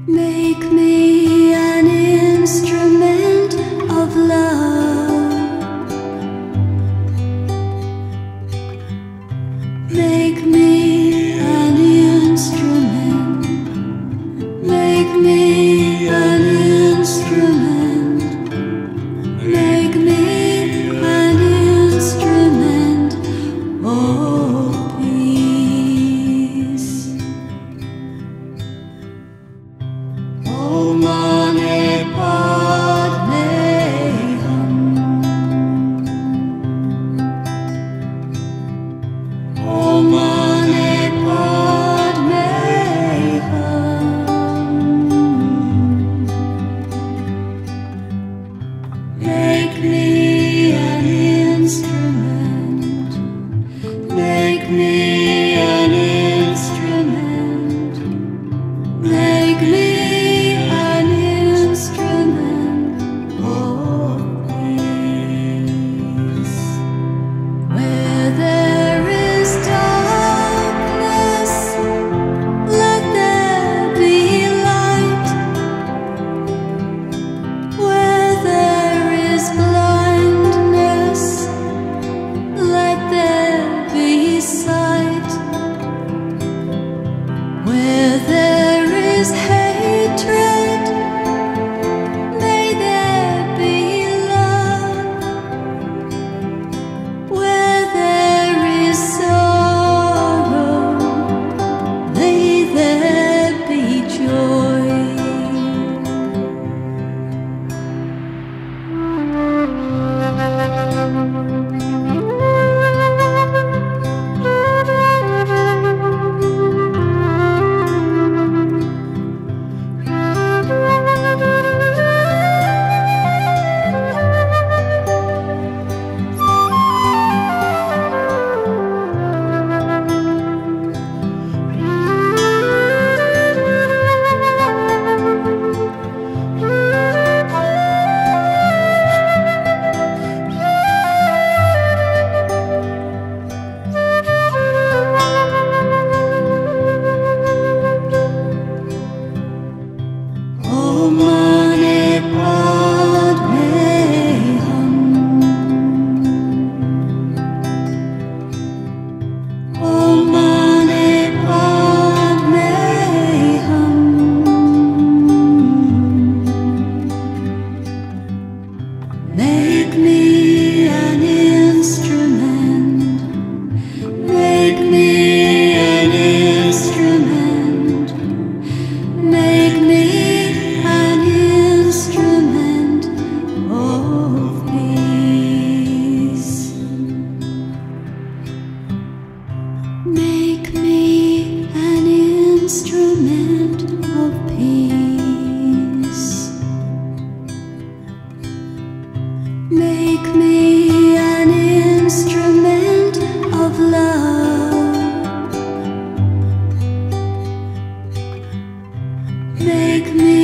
Make me an instrument of love. Make me an instrument. Make me an instrument. Make me an instrument of peace. Om Mani Padme Hum. Om Mani Padme Hum. Make me an instrument. Make me an instrument. Make me an instrument of peace. Where there is darkness, let there be light. Where there is blindness, let there be sight. Where there is hatred, may there be love. Where there is sorrow, may there be joy. Om Mani Padme Hum. Om Mani Padme Hum. Make me an instrument. Make me an instrument. Make me an instrument of peace. Make me an instrument of peace. Make me an instrument of love. Make me